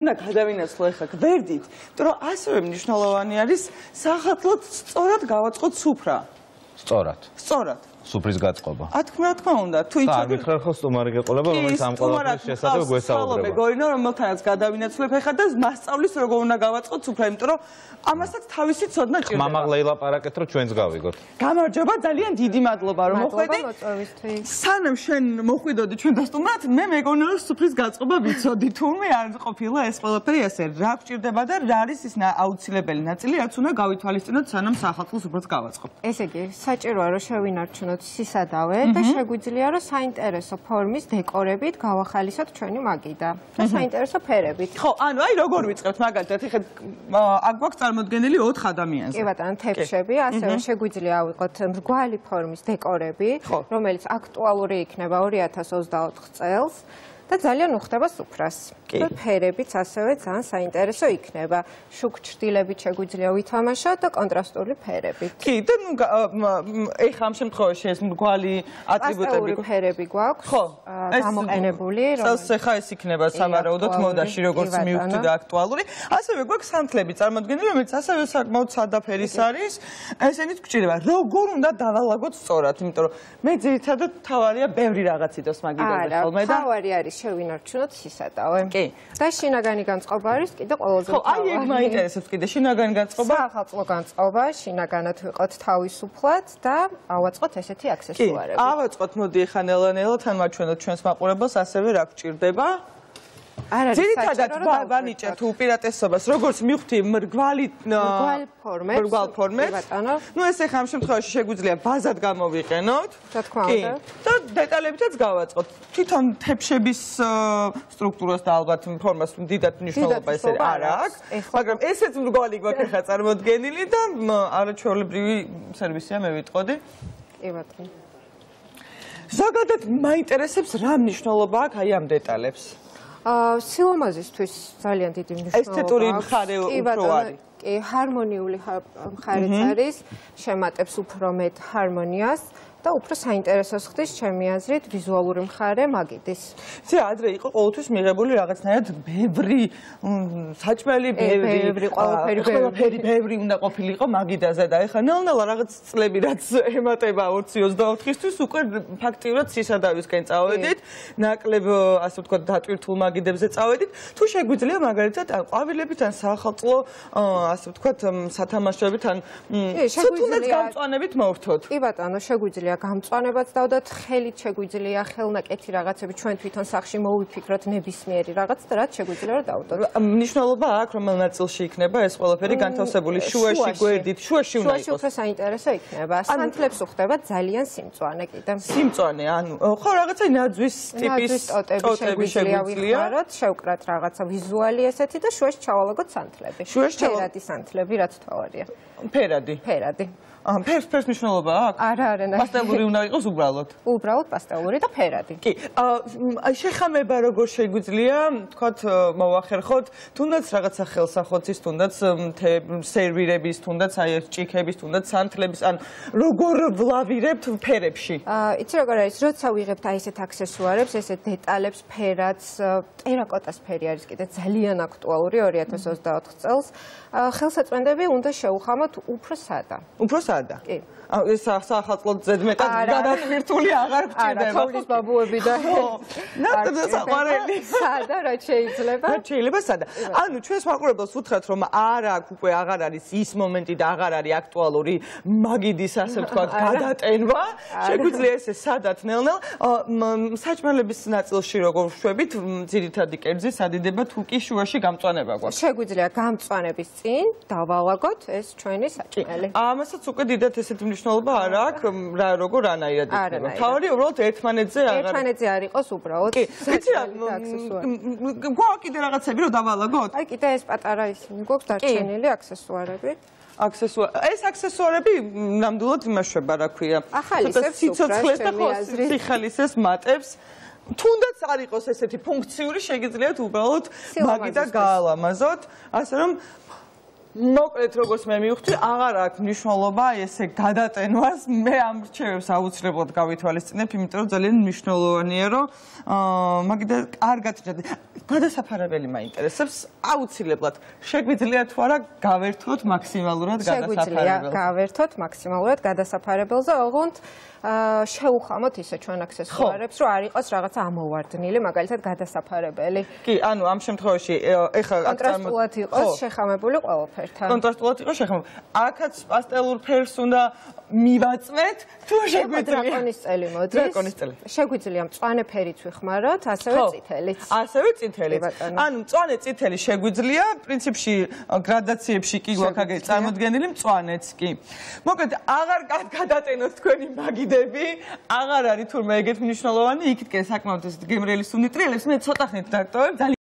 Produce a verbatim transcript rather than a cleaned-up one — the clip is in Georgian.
უნდა გადავინაცვლო ეხლა გვერდით, იმიტომ რომ ასევე მნიშვნელოვანი არის სახალხოდ სწორად გავაწყოთ სუფრა. სწორად. სწორად. სუფრის გაწყობა. რა თქმა უნდა, თუ იცოდი. არ მითხრა ხო სტუმარი გეყოლება, რომელიც ამ ყველაფრის შესახებ გვესაუბრება. მეგონა, რომელთანაც გადავინაცვლებ ეხლა და მასწავლის როგორ უნდა გავაწყოთ სუფრა, იმიტომ რომ ამასაც თავისი ცოდნა ჭირდება. მამაღლა ილაპარაკეთ, რომ ჩვენც გავიგოთ. გამარჯობა, ძალიან დიდი მადლობა, რომ მოხვედი. სანამ შენ მოხვიდოდი ჩვენ დასტუმრად, მე მეგონა რომ სუფრის გაწყობა ვიცოდი, თუმე არ ყოფილა ეს ყველაფერი ასე. რა გვჭირდება და რა არის ის აუცილებელი ნაწილი, რაც უნდა გავითვალისწინოთ, სანამ სახალხო სუფრას გავაწყობ. ესე იგი, საჭიროა რომ შევინარჩუნოთ სისადავე და შეგვიძლია რომ საინტერესო ფორმის დეკორებით გავახალისოთ ჩვენი მაგიდა და საინტერესო ფერებით. ხო, ანუ აი როგორ ვიწყებთ მაგალითად, ეხლა აქ გვაქვს წარმოდგენილი ოთხ ადამიანზე. კი ბატონო, თეფშები, ასევე შეგვიძლია ავიღოთ მრგვალი ფორმის დეკორები, რომელიც აქტუალური იქნება ორი ათას ოცდაოთხ წელს. და ძალიან უხდება სუფრას. და ფერებიც ასევე ძალიან საინტერესო იქნება. შუქჭდილებით შეგვიძლია ვითამაშოთ და კონტრასტული ფერებით. კი, და ნუ ეხლა ამ შემთხვევაში ეს მრგვალი ატრიბუტები ფერები გვაქვს. ხო, გამოყენებული, რომელიც ეხლა ეს იქნება სამარაუდოდ მოდაში, როგორც მივხვდი და აქტუალური. ასევე გვაქვს სანთლები წარმოდგენილი, რომელიც ასევე საკმაოდ სადა ფერის არის. ესენიც გვჭირდება. როგორ უნდა დავალაგოთ სწორად, იმიტომ რომ მე ძირითადად თავარია ბევრი რაღაც იდოს მაგიდაზე ხოლმე და თავარი არის შევინარჩუნოთ სისადავე. კი. და შინაგანი განწყობა არის კიდე ყველაზე ხო, აი ეგ მაინტერესებს კიდე შინაგანი განწყობა. სახალხო განწყობა, შინაგანად ვიყოთ თავისუფლად და ავაწყოთ ესეთი აქსესუარები. კი, ავაწყოთ, მოდი ახლა ნელა-ნელა თან ვაჩვენოთ ჩვენს მაყურებელს ასევე რა გვჭირდება. ძირითადად ვანიჭებთ უპირატესობას, როგორც მივხვდი მრგვალი ფორმებს. მრგვალ ფორმებს. ნუ ეს ახლა ამ შემთხვევაში შეგვიძლია ბაზად გამოვიყენოთ. რა თქმა უნდა. და დეტალებითაც გავაწყოთ. თვითონ თეფშების სტრუქტურას და ალბათ ფორმას დიდად მნიშვნელობა ეს არ აქვს, მაგრამ ესეც მრგვალი გვაქვს ახლა წარმოდგენილი და არაჩვეულებრივი სერვისია მე ვიტყოდი. კი ბატონო. ზოგადად მაინტერესებს რა მნიშვნელობა აქვს აი ამ დეტალებს. სილამაზისთვის ძალიან დიდი მნიშვნელობა. ესთეტური მხარე უფრო არის. კი, ჰარმონიული მხარეც არის, შემატებს უფრო მეტ ჰარმონიას და უფრო საინტერესოს ხდის ჩემი აზრით ვიზუალური მხარე მაგიდის. ზე ადრე იყო ყოველთვის მიღებული რაღაცნაირად ბევრი საჭმელი, ბევრი ყველაფერი ბევრი უნდა ყოფილიყო მაგიდაზე და ეხლა ნელ-ნელა რაღაც წლები რაც ემატება ოცი ოცდაოთხისთვის უკვე ფაქტიურად სისადავისკენ წავედით, ნაკლებ ასე ვთქვათ დატვირთულ მაგიდებზე წავედით. თუ შეგვიძლია მაგალითად ან ყვავილებით ან საახალწლო ასე ვთქვათ სათამაშოებით ან თუნდაც გამწვანებით მოვთოთ. კი ბატონო, შეგვიძლია გამწვანებაც დავდოთ, ხელით შეგვიძლია ხელნაკეთი რაღაცები ჩვენ თვითონ სახში მოვიფიქროთ ნებისმიერი რაღაც და რაც შეგვიძლია რომ დავდოთ. მნიშვნელობა აქვს რომელ ნაწილში იქნება ეს ყველაფერი განთავსებული, შუაში, გვერდით, შუაში უნდა იყოს. შუაში უფრო საინტერესო იქნება. სანთლებს უხდება ძალიან სიმწვანე კიდე. სიმწვანე, ანუ ხო რაღაცა ნაძვის ტიპის ტოტები შეგვიძლია ვიხმაროთ, შევკრათ რაღაცა ვიზუალი ესეთი და შუაში ჩავალაგოთ სანთლები. ფერადი სანთლები, რაც თავარია. ფერადი. ფერადი. აა ფერს ფერს მნიშვნელობა აქვს? არა, არა. პასტელური უნდა იყოს უბრალოდ. უბრალოდ პასტელური და ფერადი. კი. აა შეხამება როგორ შეგვიძლია, თქვათ, მოვახერხოთ, თუნდაც რაღაცა ხელსახოცის, თუნდაც სერვირების, თუნდაც აი ეს ჭიქების, თუნდაც სანთლების, ან როგორ ვლავირებთ ფერებში? აა იცი როგორ არის, როცა ვიღებთ აი ესეთ აქსესუარებს, ესეთ დეტალებს, ფერაც, ტერაკოტას ფერი არის კიდე ძალიან აქტუალური ორი ათას ოცდაოთხ წელს. ხელსაწყენდები უნდა შევხამოთ უფრო სადა. უფრო სადა? კი. ეს სახალხო ზედმეტად გადატვირთული აღარ გვჭირდება. არა, თოვლის ბაბუები და ნატო საყვარელი. სადა რა შეიძლება? რა შეიძლება სადა. ანუ ჩვენს მაყურებელს უთხრათ რომ არ აქვს უკვე აღარ არის ის მომენტი და აღარ არის აქტუალური მაგიდის ასე ვთქვათ გადატენვა. შეგვიძლია ესე სადაც ნელ-ნელ საჭმელების ნაწილში როგორ ვშვებით, ძირითადი კერძი სადიდება თუ კი შუაში გამწვანება გვაქვს. შეგვიძლია გამწვანების წინ დავალაგოთ ეს ჩვენი საჭმელი. ამასაც უკვე დიდად ესეთი მნიშვნელობა არ აქვს, რა როგორ ანაირად იქნება. თავი უბრალოდ ერთმანეთზე აღარ ერთმანეთზე არ იყოს უბრალოდ. კი, იცი რა, გვაქვს კიდე რაღაცები რომ დავალაგოთ? აი კიდე ეს პატარა ისინი გვაქვს დარჩენილი აქსესუარები. აქსესუარი. ეს აქსესუარები ნამდვილად იმაშვება, რა ქვია. ახალისებს სიცოცხლეს და ხო სიხალისეს მატებს. თუნდაც არ იყოს ესეთი ფუნქციური, შეგიძლიათ უბრალოდ მაგიდა გაალამაზოთ, ასე რომ მოკლედ როგორც მე მივხვდი, აღარ აქვს მნიშვნელობა ესე გადატენვას. მე ამ რჩევებს აუცილებლად გავითვალისწინებ, იმიტომ რომ ძალიან მნიშვნელოვანია, რომ მაგიდა კარგად გადასაფარებელი მაინტერესებს. აუცილებლად შეგვიძლია თუ არა გავერთოთ მაქსიმალურად გადასაფარებელს. შეგვიძლია გავერთოთ მაქსიმალურად გადასაფარებელზე, ოღონდ შეუხამოთ ისე ჩვენ აქსესუარებს, რომ არ იყოს რაღაცა ამოვარდნილი, მაგალითად გადასაფარებელი. კი, ანუ ამ შემთხვევაში ეხლა კონტრასტულად იყოს შეხამებული ყველაფერთან. კონტრასტულად იყოს შეხამებული. აქაც პასტელურ ფერს უნდა მივაწვეთ, თუ შეგვიძლია. დრაკონის წელი მოდის. დრაკონის წელი. შეგვიძლია მწვანე ფერიც ვიხმაროთ, ასევე წითელიც. ასევე წითელიც. ანუ მწვანე წითელი შეგვიძლია, პრინციპში გრადაციებში კი გვაქვს წარმოდგენილი მწვანეც კი. მოკლედ, აღარ გადატენოთ თქვენი მაგიდები, აღარ არის თურმე ეგეთ მნიშვნელოვანი, იქით კი საკმაოდ გემრიელი სუნიტრიელებს, მე ცოტა ხნით დაგტოვებ.